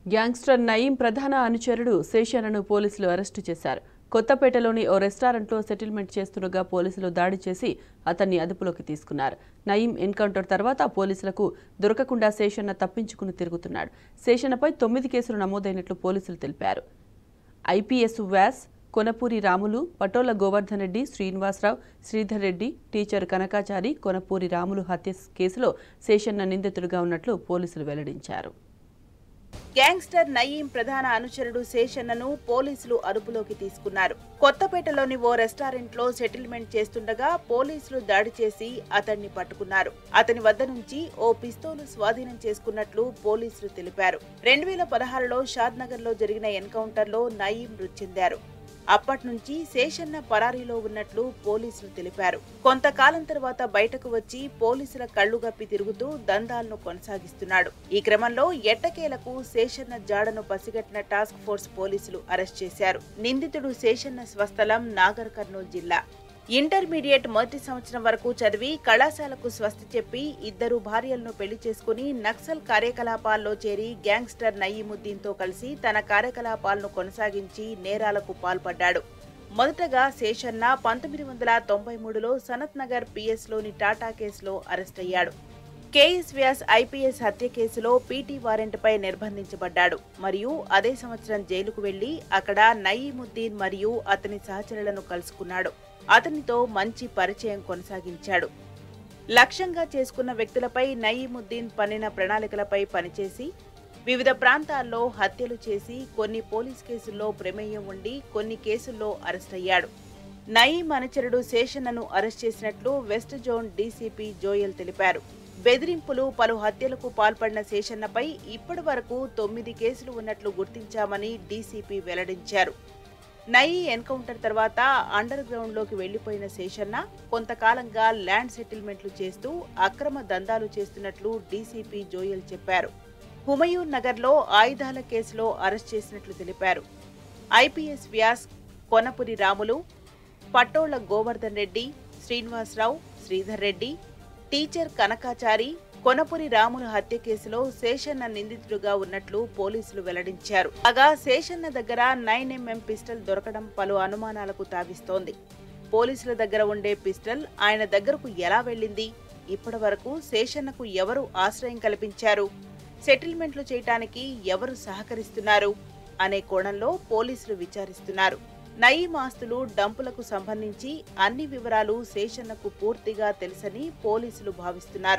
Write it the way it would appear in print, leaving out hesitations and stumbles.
Gangster Nayeem ప్రధాన అనుచరుడు శేషన్నను పోలీసులు అరెస్టు చేశారు. కొత్తపేటలోని ఓ రెస్టారెంట్లో సెటిల్మెంట్ చేస్తుండగా పోలీసులు దాడి చేసి అతన్ని అదుపులోకి తీసుకున్నారు. నయీం ఎన్కౌంటర్ తర్వాత పోలీసులకు దొరకకుండా శేషన్న తప్పించుకుని తిరుగుతున్నాడు. శేషన్నపై 9 కేసులు నమోదైనట్లు పోలీసులు తెలిపారు. ఐపీఎస్ వ్యాస్, కొనపూరి రాములు, పటోల గోవర్ధన్ రెడ్డి, శ్రీనివాసరావు, శ్రీధర్ రెడ్డి, టీచర్ కనకాచారి, కొనపూరి రాములు హత్య కేసులో శేషన్న నిందితుడిగా ఉన్నట్లు పోలీసులు వెల్లడించారు. గ్యాంగ్స్టర్ నయీం ప్రధాన అనుచరుడు శేషన్నను పోలీసులు అదుపులోకి తీసుకున్నారు. కొత్తపేటలోని ఓ రెస్టారెంట్లో సెటిల్మెంట్ చేస్తుండగా పోలీసులు దాడి చేసి అతన్ని పట్టుకున్నారు. అతని వద్ద నుంచి ఓ పిస్తోలు స్వాధీనం చేసుకున్నట్లు పోలీసులు తెలిపారు. 2016లో షాద్నగర్లో జరిగిన ఎన్కౌంటర్లో నయీం మృతి చెందారు. అప్పటి నుంచి శేషన్న పరారీలో ఉన్నట్లు పోలీసులు తెలిపారు. కొంతకాలం తర్వాత బయటకు వచ్చి పోలీసుల కళ్లుగప్పి తిరుగుతూ దందాలను కొనసాగిస్తున్నాడు. ఈ క్రమంలో ఎట్టకేలకు శేషన్న జాడను పసిగట్టిన టాస్క్ ఫోర్స్ పోలీసులు అరెస్ట్ చేశారు. నిందితుడు శేషన్న స్వస్థలం నాగర్ కర్నూలు జిల్లా. ఇంటర్మీడియట్ మొదటి సంవత్సరం వరకు చదివి కళాశాలకు స్వస్తి చెప్పి 2 భార్యలను పెళ్లి చేసుకుని నక్సల్ కార్యకలాపాల్లో చేరి గ్యాంగ్స్టర్ నయీముద్దీన్తో కలిసి తన కార్యకలాపాలను కొనసాగించి నేరాలకు పాల్పడ్డాడు. మొదటగా శేషన్న 1993లో సనత్ నగర్ పిఎస్లోని టాటా కేసులో అరెస్ట్ అయ్యాడు. కేఎస్ వ్యాస్ ఐపీఎస్ హత్య కేసులో పీటీ వారెంట్పై నిర్బంధించబడ్డాడు. మరియు అదే సంవత్సరం జైలుకు వెళ్లి అక్కడ నయీముద్దీన్ మరియు అతని సహచరులను కలుసుకున్నాడు. అతనితో మంచి పరిచయం కొనసాగించాడు. లక్ష్యంగా చేసుకున్న వ్యక్తులపై నయీముద్దీన్ పన్నిన ప్రణాళికలపై పనిచేసి వివిధ ప్రాంతాల్లో హత్యలు చేసి కొన్ని పోలీస్ కేసుల్లో ప్రమేయం ఉండి కొన్ని కేసుల్లో అరెస్ట్ అయ్యాడు. నయీం అనుచరుడు శేషన్నను అరెస్ట్ చేసినట్లు వెస్ట్ జోన్ డీసీపీ జోయల్ తెలిపారు. బెదిరింపులు, పలు హత్యలకు పాల్పడిన శేషన్నపై ఇప్పటి వరకు 9 కేసులు ఉన్నట్లు గుర్తించామని డీసీపీ వెల్లడించారు. నయీ ఎన్కౌంటర్ తర్వాత అండర్ గ్రౌండ్ లోకి వెళ్లిపోయిన శేషన్న కొంతకాలంగా ల్యాండ్ సెటిల్మెంట్లు చేస్తూ అక్రమ దందాలు చేస్తున్నట్లు డీసీపీ జోయల్ చెప్పారు. హుమయూన్ నగర్లో ఆయుధాల కేసులో అరెస్ట్ చేసినట్లు తెలిపారు. ఐపీఎస్ వ్యాస్, కొనపురి రాములు, పటోల గోవర్ధన్ రెడ్డి, శ్రీనివాసరావు, శ్రీధర్ రెడ్డి, టీచర్ కనకాచారి, కొనపురి రాముల హత్య కేసులో శేషన్న నిందితుడుగా ఉన్నట్లు పోలీసులు వెల్లడించారు. కాగా శేషన్న దగ్గర 9mm పిస్టల్ దొరకడం పలు అనుమానాలకు తావిస్తోంది. పోలీసుల దగ్గర ఉండే పిస్టల్ ఆయన దగ్గరకు ఎలా వెళ్లింది? ఇప్పటి వరకు శేషన్నకు ఎవరు ఆశ్రయం కల్పించారు? సెటిల్మెంట్లు చేయటానికి ఎవరు సహకరిస్తున్నారు అనే కోణంలో పోలీసులు విచారిస్తున్నారు. నయీం ఆస్తులు, డంపులకు సంబంధించి అన్ని వివరాలు శేషన్నకు పూర్తిగా తెలుసని పోలీసులు భావిస్తున్నారు.